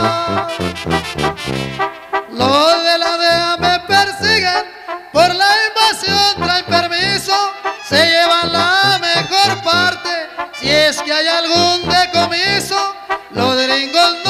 Los de la DEA me persiguen, por la invasión traen permiso, se llevan la mejor parte, si es que hay algún decomiso, los gringos